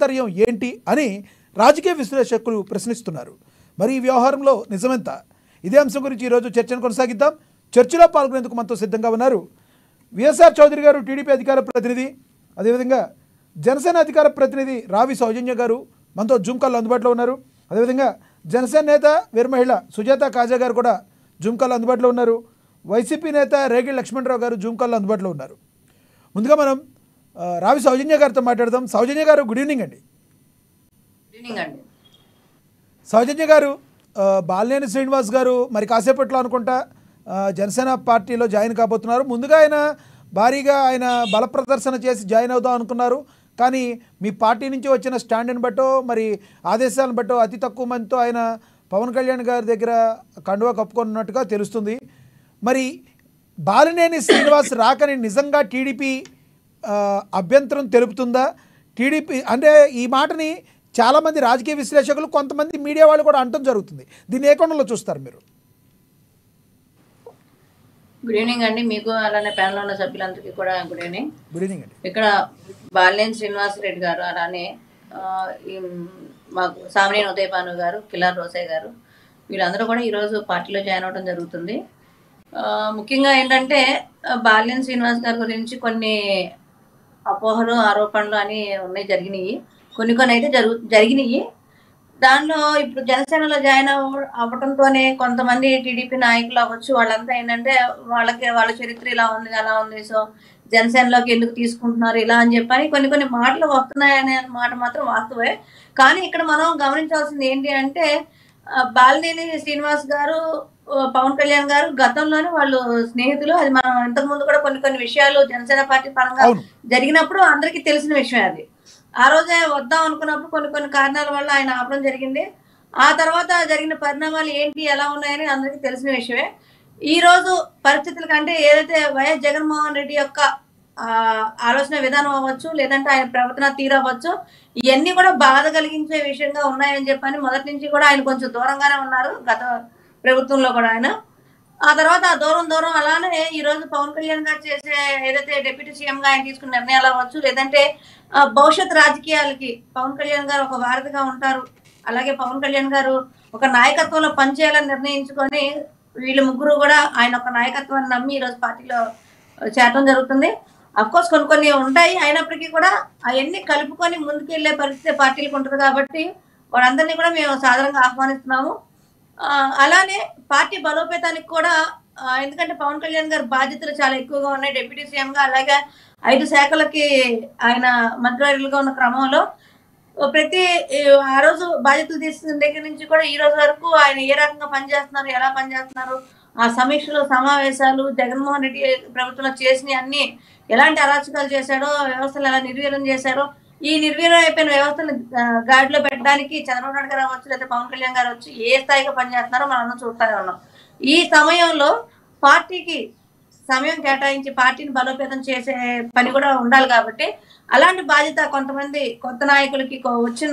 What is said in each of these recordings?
తాత్పర్యం ఏంటి అని రాజకీయ విశ్లేషకులు ప్రశ్నిస్తున్నారు. మరి ఈ వ్యవహారంలో నిజమెంత? ఇదే అంశం గురించి ఈరోజు చర్చను కొనసాగిద్దాం. చర్చలో పాల్గొనేందుకు మనతో సిద్ధంగా ఉన్నారు విఎస్ఆర్ చౌదరి గారు, టీడీపీ అధికార ప్రతినిధి, అదేవిధంగా జనసేన అధికార ప్రతినిధి రావి సౌజన్య గారు మనతో జూమ్ కాల్లో అందుబాటులో ఉన్నారు. అదేవిధంగా జనసేన నేత వీరమహిళ సుజాత కాజా గారు కూడా జూమ్ కాల్లో అందుబాటులో ఉన్నారు. వైసీపీ నేత రేగిడి లక్ష్మణరావు గారు జూమ్ కాల్లో అందుబాటులో ఉన్నారు. ముందుగా మనం రావి సౌజన్య గారితో మాట్లాడదాం. సౌజన్య గారు, గుడ్ ఈవినింగ్ అండి. సౌజన్య గారు, బాలినేని శ్రీనివాస్ గారు మరి కాసేపట్లో అనుకుంటా జనసేన పార్టీలో జాయిన్ కాబోతున్నారు. ముందుగా ఆయన భారీగా బల ప్రదర్శన చేసి జాయిన్ అవుదాం అనుకున్నారు. కానీ మీ పార్టీ నుంచి వచ్చిన స్టాండ్ని బట్టో మరి ఆదేశాలను బట్టో అతి తక్కువ మందితో ఆయన పవన్ కళ్యాణ్ గారి దగ్గర కండువా కప్పుకున్నట్టుగా తెలుస్తుంది. మరి బాలినేని శ్రీనివాస్ రాకని నిజంగా టీడీపీ అభ్యంతరం తెలుపుతుందా? టీడీపీ అంటే ఈ మాటని చాలామంది రాజకీయ విశ్లేషకులు, కొంతమంది మీడియా వాళ్ళు కూడా అంటం జరుగుతుంది. దీన్ని ఏ కోణంలో చూస్తారు మీరు? గుడ్ ఈవినింగ్ అండి. మీకు అలానే ప్యానల్ ఉన్న సభ్యులందరికీ కూడా గుడ్ ఈవినింగ్. గుడ్ ఈవినింగ్ అండి. ఇక్కడ బాలినేని శ్రీనివాస్ రెడ్డి గారు, అలానే మాకు సామినేని ఉదయభాను గారు, కిలార్ రోసయ్య గారు, వీళ్ళందరూ కూడా ఈరోజు పార్టీలో జాయిన్ అవ్వడం జరుగుతుంది. ముఖ్యంగా ఏంటంటే బాలినేని శ్రీనివాస్ గారి గురించి కొన్ని అపోహలు, ఆరోపణలు అని ఉన్నాయి, జరిగినాయి. కొన్ని అయితే జరిగినాయి. దానిలో ఇప్పుడు జనసేనలో జాయిన్ అవ్వడంతోనే కొంతమంది టీడీపీ నాయకులు అవ్వచ్చు, వాళ్ళంతా ఏంటంటే వాళ్ళ చరిత్ర ఇలా ఉంది, అలా ఉంది, సో జనసేనలోకి ఎందుకు తీసుకుంటున్నారు ఇలా అని చెప్పని కొన్ని మాటలు వస్తున్నాయనే మాట మాత్రం వాస్తవే. కానీ ఇక్కడ మనం గమనించాల్సింది ఏంటి అంటే బాలినేని శ్రీనివాస్ గారు, పవన్ కళ్యాణ్ గారు గతంలోనే వాళ్ళు స్నేహితులు. అది మనం ఇంతకు ముందు కూడా కొన్ని విషయాలు జనసేన పార్టీ పరంగా జరిగినప్పుడు అందరికీ తెలిసిన విషయం. అది ఆ రోజే వద్దాం అనుకున్నప్పుడు కొన్ని కారణాల వల్ల ఆయన ఆపడం జరిగింది. ఆ తర్వాత జరిగిన పరిణామాలు ఏంటి, ఎలా ఉన్నాయని అందరికీ తెలిసిన విషయమే. ఈ రోజు పరిస్థితుల కంటే ఏదైతే వైఎస్ జగన్మోహన్ రెడ్డి యొక్క ఆలోచన విధానం అవ్వచ్చు, లేదంటే ఆయన ప్రవర్తన తీరు అవ్వచ్చు, ఇవన్నీ కూడా బాధ కలిగించే విషయంగా ఉన్నాయని చెప్పని మొదటి నుంచి కూడా ఆయన కొంచెం దూరంగానే ఉన్నారు గత ప్రభుత్వంలో కూడా ఆయన. ఆ తర్వాత ఆ దూరం అలానే ఈ రోజు పవన్ కళ్యాణ్ గారు చేసే ఏదైతే డిప్యూటీ సీఎం గా ఆయన తీసుకున్న నిర్ణయాలు అవ్వచ్చు, లేదంటే భవిష్యత్ రాజకీయాలకి పవన్ కళ్యాణ్ గారు ఒక వారధిగా ఉంటారు, అలాగే పవన్ కళ్యాణ్ గారు ఒక నాయకత్వంలో పనిచేయాలని నిర్ణయించుకొని వీళ్ళు ముగ్గురు కూడా ఆయన ఒక నాయకత్వాన్ని నమ్మి ఈరోజు పార్టీలో చేరడం జరుగుతుంది. అఫ్ కోర్స్ కొన్ని ఉంటాయి, అయినప్పటికీ కూడా అవన్నీ కలుపుకొని ముందుకెళ్లే పరిస్థితి పార్టీలకు ఉంటుంది. కాబట్టి వాళ్ళందరినీ కూడా మేము సాధారణంగా ఆహ్వానిస్తున్నాము. అలానే పార్టీ బలోపేతానికి కూడా, ఎందుకంటే పవన్ కళ్యాణ్ గారి బాధ్యతలు చాలా ఎక్కువగా ఉన్నాయి డిప్యూటీ సీఎం గా, అలాగే 5 శాఖలకి ఆయన మంత్రివర్యులుగా ఉన్న క్రమంలో ఆ రోజు బాధ్యతలు తీసుకున్న దగ్గర నుంచి కూడా ఈ రోజు వరకు ఆయన ఏ రకంగా పనిచేస్తున్నారు, ఎలా పనిచేస్తున్నారు, ఆ సమీక్షలు, సమావేశాలు, జగన్మోహన్ రెడ్డి ప్రభుత్వంలో చేసిన అన్ని ఎలాంటి అరాచకాలు చేశాడో, వ్యవస్థలు ఎలా నిర్వీర్యం చేశారో, ఈ నిర్వీర్యం అయిపోయిన వ్యవస్థను గాడిలో పెట్టడానికి చంద్రబాబు నాయుడు గారు అవ్వచ్చు, లేదా పవన్ కళ్యాణ్ గారు వచ్చి ఏ స్థాయిగా పనిచేస్తున్నారో మనం చూస్తూనే ఉన్నాం. ఈ సమయంలో పార్టీకి సమయం కేటాయించి పార్టీని బలోపేతం చేసే పని కూడా ఉండాలి. కాబట్టి అలాంటి బాధ్యత కొంతమంది కొత్త నాయకులకి, వచ్చిన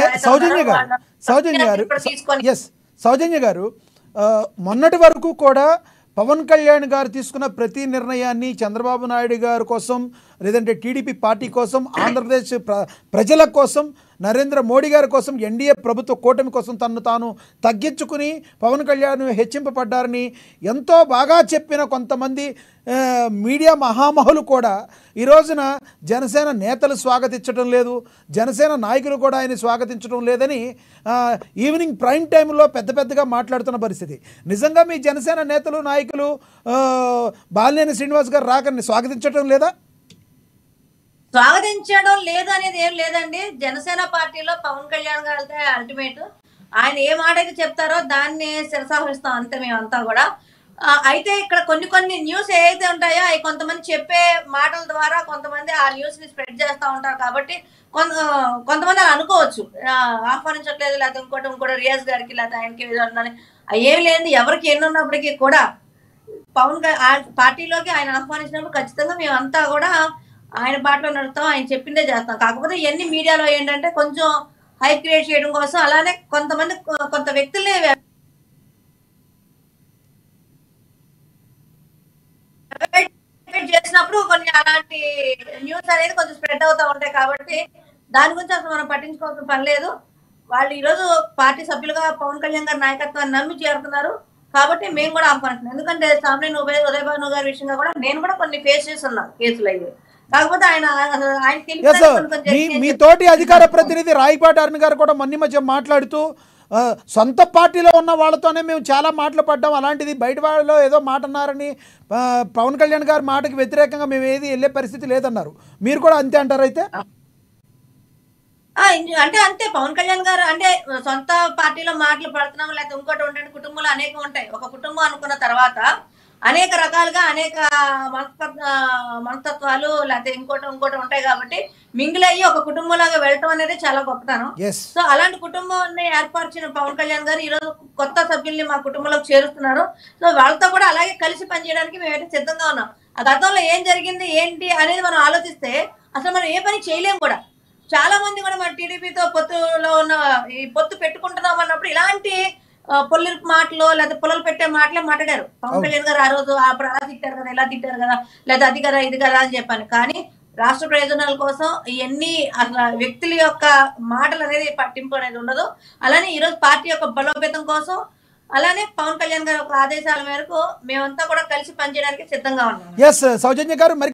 సౌజన్య గారు మొన్నటి వరకు కూడా పవన్ కళ్యాణ్ గారు తీసుకున్న ప్రతి నిర్ణయాన్ని చంద్రబాబు నాయుడు గారి కోసం, లేదంటే టీడీపీ పార్టీ కోసం, ఆంధ్రప్రదేశ్ ప్రజల కోసం, నరేంద్ర మోడీ గారి కోసం, ఎన్డీఏ ప్రభుత్వ కూటమి కోసం తనను తాను తగ్గించుకుని పవన్ కళ్యాణ్ హెచ్చింపబడ్డారని ఎంతో బాగా చెప్పిన కొంతమంది మీడియా మహామహులు కూడా ఈ రోజున జనసేన నేతలు స్వాగతించడం లేదు, జనసేన నాయకులు కూడా ఆయన స్వాగతించడం లేదని ఈవినింగ్ ప్రైమ్ టైంలో పెద్దగా మాట్లాడుతున్న పరిస్థితి. నిజంగా మీ జనసేన నేతలు, నాయకులు బాలినేని శ్రీనివాస్ గారు రాకని స్వాగతించడం లేదా? స్వాగతించడం లేదు అనేది ఏం లేదండి. జనసేన పార్టీలో పవన్ కళ్యాణ్ గారు అల్టిమేట్, ఆయన ఏ మాట అయితే చెప్తారో దాన్ని శిరసావహిస్తాం అంతే మేమంతా కూడా. అయితే ఇక్కడ కొన్ని న్యూస్ ఏవైతే ఉంటాయో అవి కొంతమంది చెప్పే మాటల ద్వారా కొంతమంది ఆ న్యూస్ ని స్ప్రెడ్ చేస్తూ ఉంటారు. కాబట్టి కొంతమంది అలా అనుకోవచ్చు, ఆహ్వానించట్లేదు, లేకపోతే ఇంకోటి రియాజ్ గారికి లేకపోతే ఆయనకి ఏమి లేదు. ఎవరికి ఎన్ని ఉన్నప్పటికీ కూడా పవన్ పార్టీలోకి ఆయన ఆహ్వానించినప్పుడు ఖచ్చితంగా మేమంతా కూడా ఆయన బాటలో నడుస్తాం, ఆయన చెప్పిందే చేస్తాం. కాకపోతే ఇవన్నీ మీడియాలో ఏంటంటే కొంచెం హైప్ క్రియేట్ చేయడం కోసం, అలానే కొంత వ్యక్తుల్ని చేసినప్పుడు కొన్ని అలాంటి న్యూస్ అనేది కొంచెం స్ప్రెడ్ అవుతా ఉంటాయి. కాబట్టి దాని గురించి అసలు మనం పట్టించుకోవాల్సిన పని లేదు. వాళ్ళు ఈరోజు పార్టీ సభ్యులుగా పవన్ కళ్యాణ్ గారి నాయకత్వాన్ని నమ్మి చేరుతున్నారు. కాబట్టి మేము కూడా ఆహ్వానిస్తున్నాం. ఎందుకంటే సామ్నేని ఉదయ్ భాను గారి విషయంగా కూడా నేను కూడా కొన్ని ఫేస్ చేస్తున్నాను కేసులు అయ్యి. కాకపోతే ఆయన మీ తోటి అధికార ప్రతినిధి రాయపాటి అరుణ్ గారు కూడా మొన్న మధ్య మాట్లాడుతూ సొంత పార్టీలో ఉన్న వాళ్ళతోనే మేము చాలా మాటలు పడ్డాం, అలాంటిది బయట వాళ్ళలో ఏదో మాట అన్నారని పవన్ కళ్యాణ్ గారి మాటకి వ్యతిరేకంగా మేము ఏది వెళ్ళే పరిస్థితి లేదన్నారు. మీరు కూడా అంతే అంటారు అయితే? అంటే అంతే పవన్ కళ్యాణ్ గారు అంటే సొంత పార్టీలో మాటలు పడుతున్నాం, లేకపోతే ఇంకోటి ఉంటే కుటుంబాలు అనేకం ఉంటాయి. ఒక కుటుంబం అనుకున్న తర్వాత అనేక రకాలుగా అనేక మనస్తత్వాలు లేకపోతే ఇంకోటి ఉంటాయి. కాబట్టి మింగిల్ అయ్యి ఒక కుటుంబంలాగా వెళ్ళటం అనేది చాలా గొప్పతనం. సో అలాంటి కుటుంబాన్ని ఏర్పరిచిన పవన్ కళ్యాణ్ గారు ఈరోజు కొత్త సభ్యుల్ని మా కుటుంబంలోకి చేరుస్తున్నారు. సో వాళ్ళతో కూడా అలాగే కలిసి పనిచేయడానికి మేమైతే సిద్ధంగా ఉన్నాం. ఆ గతంలో ఏం జరిగింది ఏంటి అనేది మనం ఆలోచిస్తే అసలు మనం ఏ పని చేయలేం కూడా. చాలా మంది కూడా మన టీడీపీతో పొత్తులో ఉన్న ఈ పొత్తు పెట్టుకుంటున్నాం అన్నప్పుడు ఇలాంటి పొల్లికి మాటలు లేదా పొలలు పెట్టే మాటలే మాట్లాడారు. పవన్ కళ్యాణ్ గారు ఆ రోజు అప్పుడు అలా తిట్టారు కదా, ఇలా తిట్టారు కదా, లేదా అది కదా ఇది కదా అని చెప్పాను. కానీ రాష్ట్ర ప్రయోజనాల కోసం ఇవన్నీ అసలు వ్యక్తుల యొక్క మాటలు అనేది పట్టింపు అనేది ఉండదు. అలానే ఈరోజు పార్టీ యొక్క బలోపేతం కోసం అలానే పవన్ కళ్యాణ్ గారి యొక్క ఆదేశాల మేరకు మేమంతా కూడా కలిసి పనిచేయడానికి సిద్ధంగా ఉన్నాం. సౌజన్య గారు మరి